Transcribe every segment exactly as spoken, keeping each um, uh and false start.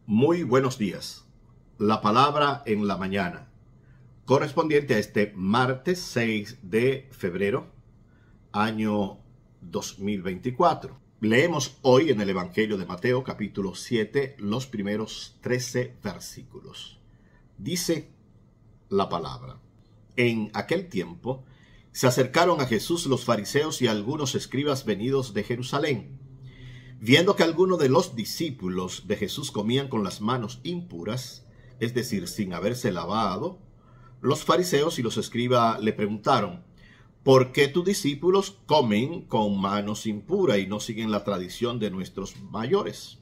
Muy buenos días. La palabra en la mañana, correspondiente a este martes seis de febrero, año dos mil veinticuatro. Leemos hoy en el Evangelio de Mateo, capítulo siete, los primeros trece versículos. Dice la palabra: En aquel tiempo se acercaron a Jesús los fariseos y algunos escribas venidos de Jerusalén. Viendo que algunos de los discípulos de Jesús comían con las manos impuras, es decir, sin haberse lavado, los fariseos y los escribas le preguntaron: ¿por qué tus discípulos comen con manos impuras y no siguen la tradición de nuestros mayores?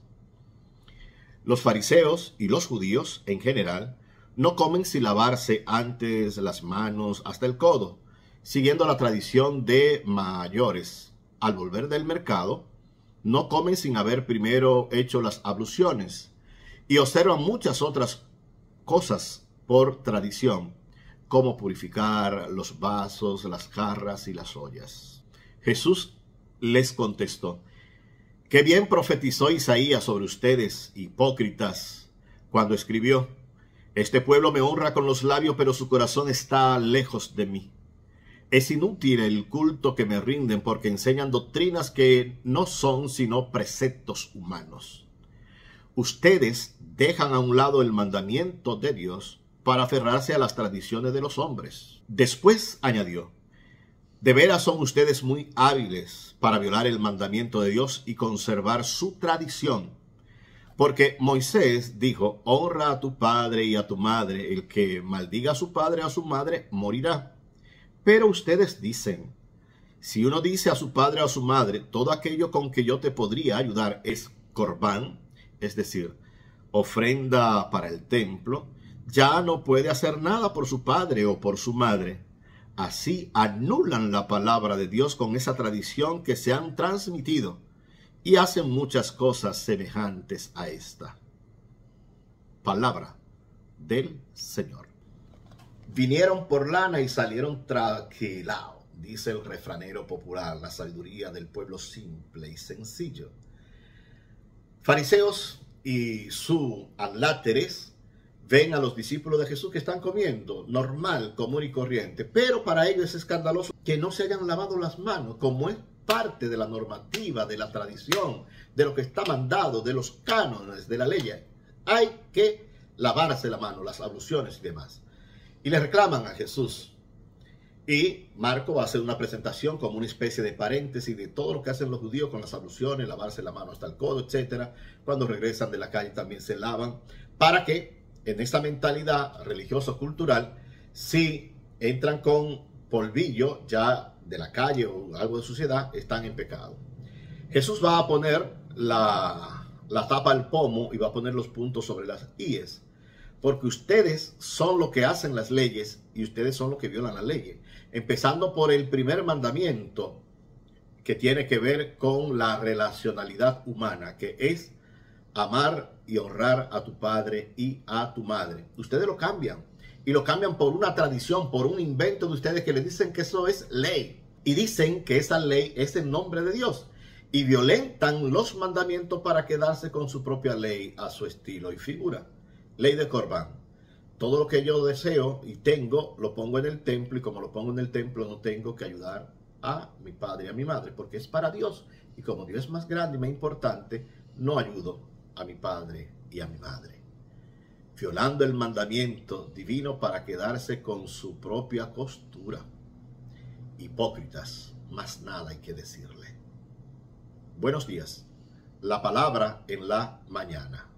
Los fariseos y los judíos en general no comen sin lavarse antes las manos hasta el codo, siguiendo la tradición de mayores. Al volver del mercado, no comen sin haber primero hecho las abluciones, y observan muchas otras cosas por tradición, como purificar los vasos, las jarras y las ollas. Jesús les contestó: Qué bien profetizó Isaías sobre ustedes, hipócritas, cuando escribió: Este pueblo me honra con los labios, pero su corazón está lejos de mí. Es inútil el culto que me rinden, porque enseñan doctrinas que no son sino preceptos humanos. Ustedes dejan a un lado el mandamiento de Dios para aferrarse a las tradiciones de los hombres. Después añadió: De veras son ustedes muy hábiles para violar el mandamiento de Dios y conservar su tradición. Porque Moisés dijo: Honra a tu padre y a tu madre. El que maldiga a su padre o a su madre morirá. Pero ustedes dicen: si uno dice a su padre o a su madre, todo aquello con que yo te podría ayudar es corbán, es decir, ofrenda para el templo, ya no puede hacer nada por su padre o por su madre. Así anulan la palabra de Dios con esa tradición que se han transmitido y hacen muchas cosas semejantes a esta. Palabra del Señor. Vinieron por lana y salieron traquilados, dice el refranero popular, la sabiduría del pueblo simple y sencillo. Fariseos y sus adláteres ven a los discípulos de Jesús que están comiendo, normal, común y corriente, pero para ellos es escandaloso que no se hayan lavado las manos, como es parte de la normativa, de la tradición, de lo que está mandado, de los cánones, de la ley. Hay que lavarse la mano, las abluciones y demás. Y le reclaman a Jesús. Y Marco va a hacer una presentación como una especie de paréntesis de todo lo que hacen los judíos con las abluciones, lavarse la mano hasta el codo, etcétera. Cuando regresan de la calle también se lavan, para que en esta mentalidad religioso-cultural, si entran con polvillo ya de la calle o algo de suciedad, están en pecado. Jesús va a poner la, la tapa al pomo y va a poner los puntos sobre las íes. Porque ustedes son los que hacen las leyes y ustedes son los que violan las leyes. Empezando por el primer mandamiento, que tiene que ver con la relacionalidad humana, que es amar y honrar a tu padre y a tu madre. Ustedes lo cambian. Y lo cambian por una tradición, por un invento de ustedes que les dicen que eso es ley. Y dicen que esa ley es en nombre de Dios. Y violentan los mandamientos para quedarse con su propia ley a su estilo y figura. Ley de Corbán. Todo lo que yo deseo y tengo, lo pongo en el templo, y como lo pongo en el templo, no tengo que ayudar a mi padre y a mi madre, porque es para Dios. Y como Dios es más grande y más importante, no ayudo a mi padre y a mi madre. Violando el mandamiento divino para quedarse con su propia costura. Hipócritas, más nada hay que decirle. Buenos días. La palabra en la mañana.